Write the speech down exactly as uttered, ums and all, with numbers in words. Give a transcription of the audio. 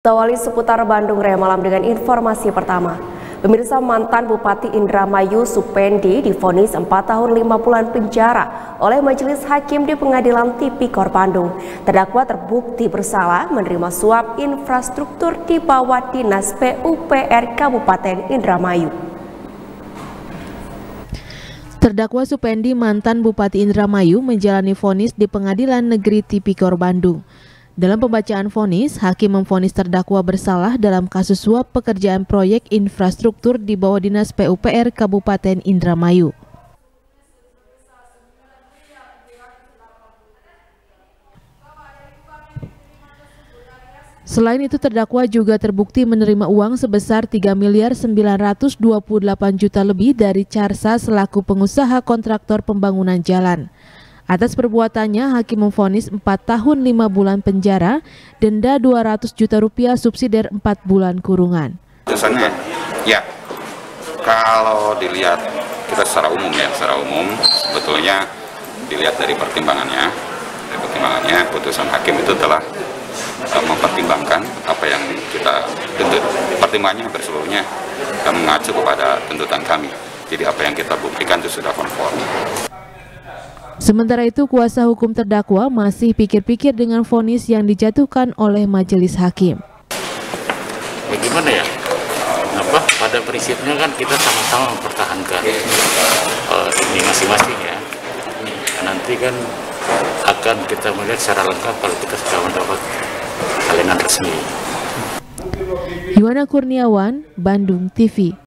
Tawali seputar Bandung Raya malam dengan informasi pertama. Pemirsa, mantan Bupati Indramayu Supendi divonis empat tahun lima bulan penjara oleh Majelis Hakim di Pengadilan Tipikor Bandung. Terdakwa terbukti bersalah menerima suap infrastruktur di bawah Dinas P U P R Kabupaten Indramayu. Terdakwa Supendi, mantan Bupati Indramayu, menjalani vonis di Pengadilan Negeri Tipikor Bandung. Dalam pembacaan vonis, hakim memvonis terdakwa bersalah dalam kasus suap pekerjaan proyek infrastruktur di bawah Dinas P U P R Kabupaten Indramayu. Selain itu, terdakwa juga terbukti menerima uang sebesar tiga miliar sembilan ratus dua puluh delapan juta lebih dari Carsa selaku pengusaha kontraktor pembangunan jalan. Atas perbuatannya, hakim memvonis empat tahun lima bulan penjara, denda dua ratus juta rupiah, subsidiar empat bulan kurungan. Putusannya, ya, kalau dilihat kita secara umum ya, secara umum sebetulnya dilihat dari pertimbangannya, dari pertimbangannya putusan hakim itu telah uh, mempertimbangkan apa yang kita tuntut. Pertimbangannya hampir seluruhnya dan mengacu kepada tuntutan kami. Jadi apa yang kita buktikan itu sudah konform. Sementara itu, kuasa hukum terdakwa masih pikir-pikir dengan vonis yang dijatuhkan oleh majelis hakim. Bagaimana ya? Apa? Pada prinsipnya kan kita sama-sama mempertahankan uh, ini masing-masing ya. Nanti kan akan kita melihat secara lengkap kalau kita sudah mendapat salinan resmi. Yuwana Kurniawan, Bandung T V.